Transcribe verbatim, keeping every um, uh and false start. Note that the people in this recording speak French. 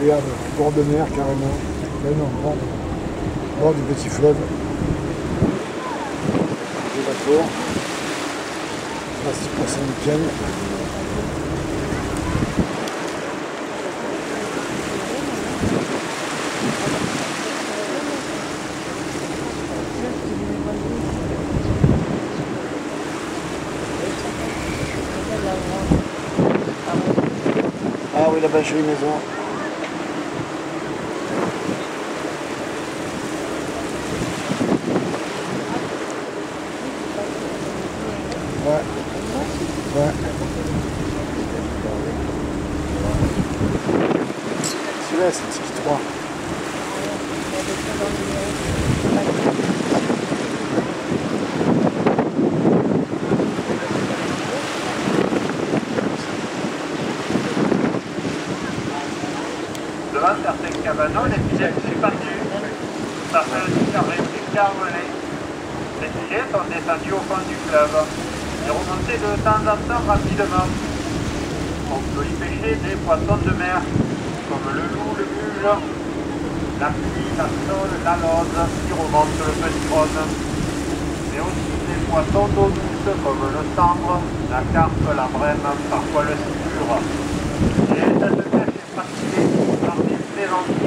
Regarde, bord de mer carrément. Mais non, bord, bord du petit fleuve. Des bateaux. Là, c'est pour Saint-Étienne. Ah oui, là-bas, j'ai une maison. Ouais. Ouais. Celui-là, c'est un ski trois. Devant certains cabanons, les filets sont suspendus. Ça fait un carré plus carvelé. Les filets sont descendus au fond du fleuve et remontés de temps en temps rapidement. On peut y pêcher des poissons de mer, comme le loup, le muge, la pluie, la sole, la lose qui remonte le petit rhône. Mais aussi des poissons d'eau douce comme le sambre, la carpe, la brème, parfois le sipure. Et cette pêche est pratiquée par des plaisanciers